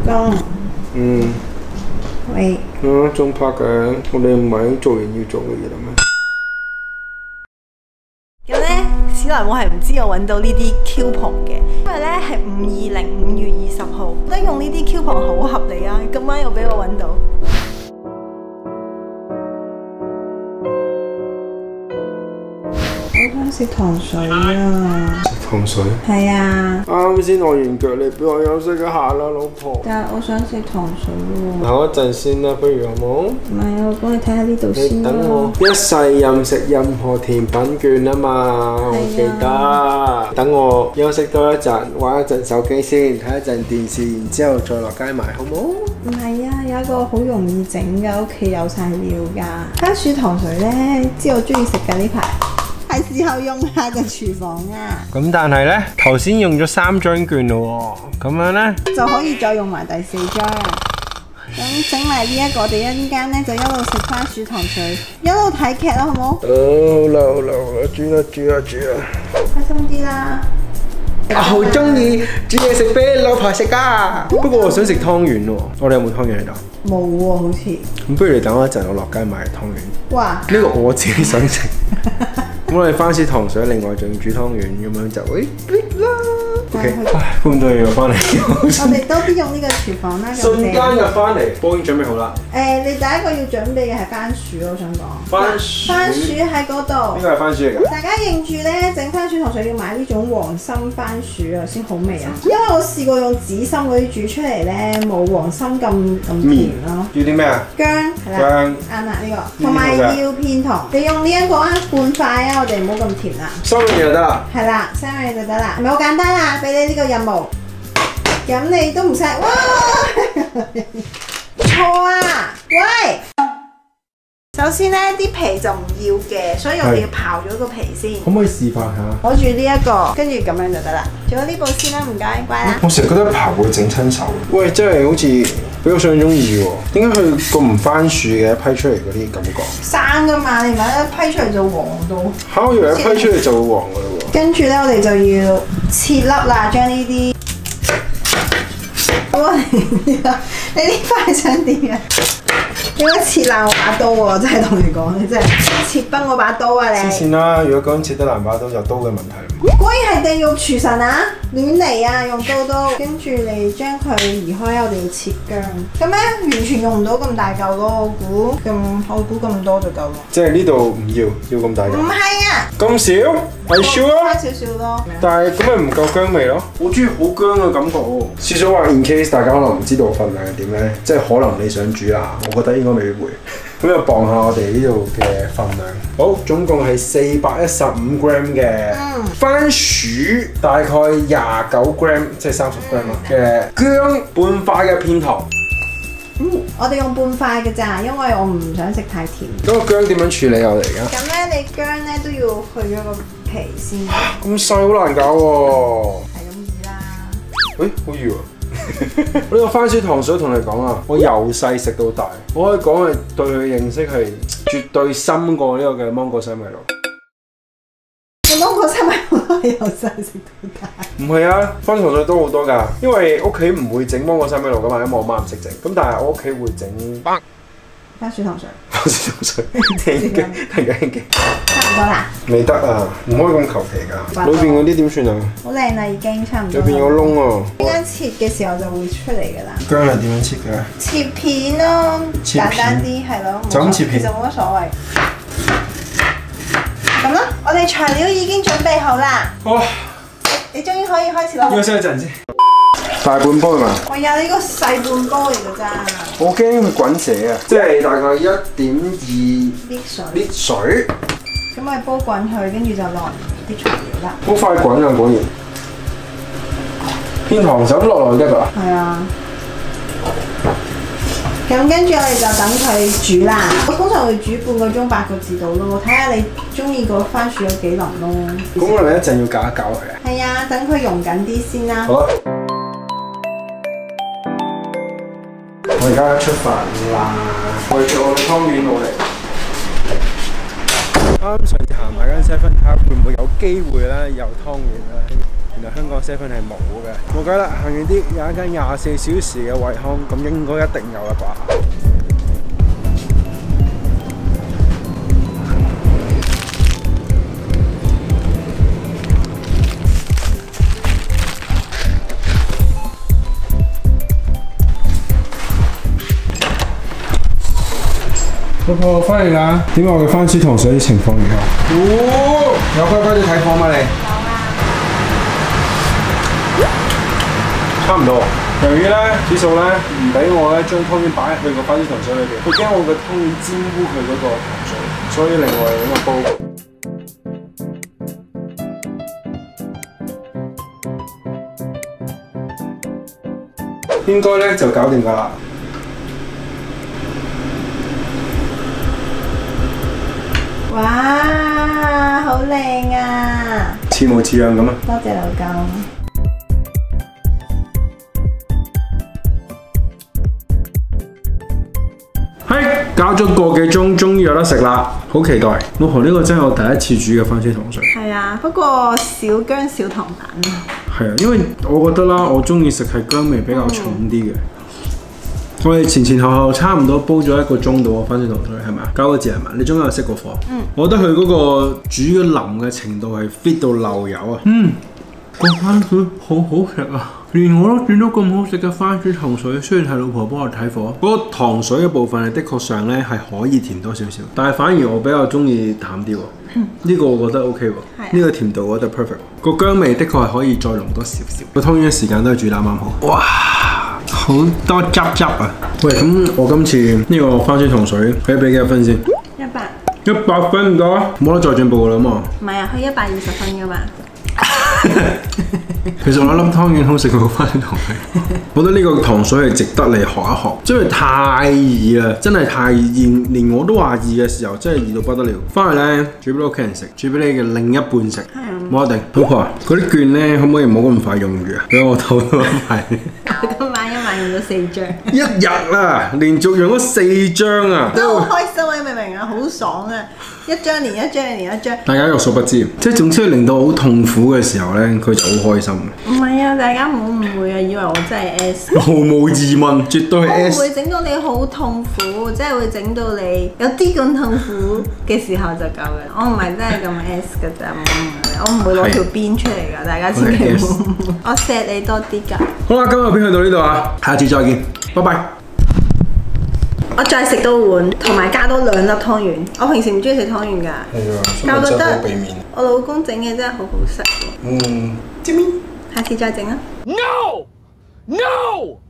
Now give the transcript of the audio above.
公。喂。 仲拍嘅，我哋唔係已經做完要做嘅嘢啦咩？ 咁咧，史萊姆係唔知我揾到呢啲 coupon 嘅，因為咧係5月20號，覺得用呢啲 coupon 好合理啊！今晚又俾我揾到。我想食糖水啊！ 糖水？ 係啊。 啱先按完腳，你俾我休息一下啦，老婆。 但係我想食糖水喎。 唞一陣先啦，不如好冇？ 唔係啊，我幫你睇下呢度先啦。 等我一世任食任何甜品券啊嘛，我記得。等我休息多一陣，玩一陣手機先，睇一陣電視，然之後再落街買，好冇？ 唔係啊，有一個好容易整㗎，屋企有晒料㗎。番薯糖水咧，知我中意食㗎呢排。係時候用下個廚房啊！ 咁但係呢，頭先用咗3張券咯喎，咁樣呢， 就可以再用埋第4張。咁整埋呢一個，我哋一陣間呢就一路食番薯糖水，一路睇劇啦，好唔好？ 好啦好啦好啦，煮啦！ 開心啲啦！ 我好中意煮嘢食俾老婆食㗎。不過我想食湯圓喎，我哋有冇湯圓喺度？ 冇喎，好似。 咁不如你等我一陣，我落街買湯圓。哇！呢個我自己想食。咁我哋番薯糖水，另外仲要煮湯圓，咁樣就逼啦。OK， 搬咗嘢翻嚟。 我哋多啲用呢個廚房啦。 瞬間入翻嚟，煲已經準備好啦。 你第一個要準備嘅係番薯，我想講。番薯喺嗰度。 呢個係番薯嚟㗎。 大家認住咧，整番薯糖水要買呢種黃心番薯啊，先好味啊。因為我試過用紫心嗰啲煮出嚟咧，冇黃心咁甜咯。 要啲咩啊？ 薑係啦。薑啱啦呢個，同埋要片糖。你用呢一個啊，半塊啊。我哋唔好咁甜啦，3樣嘢就得啦。係啦，3樣嘢就得啦，係咪好簡單啊？俾你呢個任務，咁你都唔使哇！錯啊！喂，首先咧啲皮就唔要嘅，所以我哋要刨咗個皮先。可唔可以示範下？攞住呢一個，跟住咁樣就得啦。做咗呢步先啦，唔該，乖啦。我成日覺得刨會整親手。喂，真係好似比我想像中易喎。點解佢咁唔番薯嘅批出嚟嗰啲感覺？生㗎嘛，你唔係一批出嚟就黃到。嚇！我以為一批出嚟就會黃㗎啦喎。跟住咧，我哋就要切粒啦，將呢啲。你呢塊想點啊？應該切爛我把刀喎！真係同你講，你真係切崩我把刀啊！你黐線啦！如果講切得爛把刀，就刀嘅問題。果然係地獄廚神啊！亂嚟啊！用刀，跟住你將佢移開，我哋要切薑。咁咧完全用唔到咁大嚿咯，我估咁多就夠咯。即係呢度唔要咁大嚿。唔係啊！咁少？係少啊！開少少咯。但係咁咪唔夠薑味咯？我中意好薑嘅感覺喎。試咗話 in case 大家可能唔知道份量係點咧，即係可能你想煮啊，我覺得應該未必會。咁就磅下我哋呢度嘅份量。好，總共係415 gram 嘅番薯，大概29 gram， 即係30 gram 嘅薑，半塊嘅片糖。我哋用半塊嘅咋，因為我唔想食太甜。咁個薑點樣處理我哋而家？咁咧，你薑咧都要去咗個皮先。咁細好難搞喎。係咁易啦。誒，好易喎！呢個番薯糖水同你講啊，我由細食到大，我可以講係對佢嘅認識係絕對深過呢個嘅芒果西米露。你芒果西米露都係由細食到大？唔係啊，番薯糖水都好多㗎，因為屋企唔會整芒果西米露㗎嘛，因為我媽唔識整。咁但係我屋企會整番薯糖水。番薯糖水，停機，差唔多啦。未得啊，唔可以咁求其㗎。裏邊嗰啲點算啊？好靚啦，已經差唔多。裏邊有窿喎。點樣切嘅時候就會出嚟㗎啦。薑係點樣切嘅？切片咯，簡單啲係咯。就咁切片，其實冇乜所謂。咁啦，我哋材料已經準備好啦。好，你終於可以開始啦。休息一陣先。大半煲係嘛？我有呢個細半煲嚟㗎咋。我驚佢滾瀉啊！即係大概1.2 litre水。咁我哋煲滾佢，跟住就落啲材料啦。好快滾啊！果然。片糖就咁落落得㗎。係啊。咁跟住我哋就等佢煮啦。我通常會煮半個鐘8個字度咯，睇下你中意個番薯有幾腍咯。咁我哋一陣要攪一攪佢啊。係啊，等佢溶緊啲先啦。好啊。我而家出發啦，為咗我嘅湯圓努力。啱上次行埋間7-Eleven睇下會唔會有機會咧有湯圓啦。 原來香港7係冇嘅。冇計啦，行遠啲有一間24小時嘅惠康，咁應該一定有啦啩。老婆翻嚟啦，點解我嘅番薯糖水情況如何？有乖乖哋睇貨嗎你？有啊。差唔多。由於咧指數咧唔俾我咧將湯圓擺入去個番薯糖水裏邊，佢驚我個湯圓沾污佢嗰個糖水，所以另外揾個煲。應該咧就搞掂㗎啦。 哇，好靚啊！ 似模似樣咁啊！ 多謝老公。 係，搞咗個幾鐘，終於有得食啦，好期待！老婆呢個真係我第一次煮嘅番薯糖水。 係啊，不過少薑少糖蛋啊。係啊，因為我覺得啦，我中意食係薑味比較重啲嘅。我哋前後差唔多煲咗1個鐘度番薯糖水係咪？9個字係咪？你中間有熄過火？我覺得佢嗰個煮嘅腍嘅程度係 fit 到漏油啊！個番薯好好食啊！連我都煮到咁好食嘅番薯糖水，雖然係老婆幫我睇火，嗰個糖水嘅部分係的確上咧係可以甜多少少，但係反而我比較中意淡啲喎。呢個我覺得 OK 喎，呢個甜度我覺得 perfect。個薑味的確係可以再濃多少少。個湯圓嘅時間都係煮得啱啱好。哇！好多汁汁啊！喂，咁我今次呢個番薯糖水可以俾幾多分先？100分唔夠，冇得再進步噶啦嘛。 唔係啊，佢120分噶嘛。 其實我粒湯圓好食過番薯糖水，我覺得呢個糖水係值得你學一學，因為太易啦，真係太易，連我都話易嘅時候，真係易到不得了。翻去咧煮俾屋企人食，煮俾你嘅另一半食，冇一定。老婆，嗰啲券咧可唔可以唔好咁快用完啊？俾我偷多買。 我今晚一晚用咗4張。 1日啊，連續用咗4張啊！ 都好開心啊！明唔明啊？好爽啊！一張連一張連一張。 大家有所不知，即係總之令到好痛苦嘅時候咧，佢就好開心。 唔係啊，大家唔好誤會啊，以為我真係 S。 毫無疑問，絕對係 S。 我會整到你好痛苦，即係會整到你有啲咁痛苦嘅時候就夠嘅。我唔係真係咁 S 㗎咋，我唔會攞條邊出嚟㗎，大家千祈唔好。我錫你多啲㗎。 好啦，今日片去到呢度啊，下次再見，拜拜。 我再食多碗，同埋加多2粒湯圓。我平時唔中意食湯圓㗎，但我覺得我老公整嘅真係好好食喎。 知唔知？ 下次再整啊。 No! No!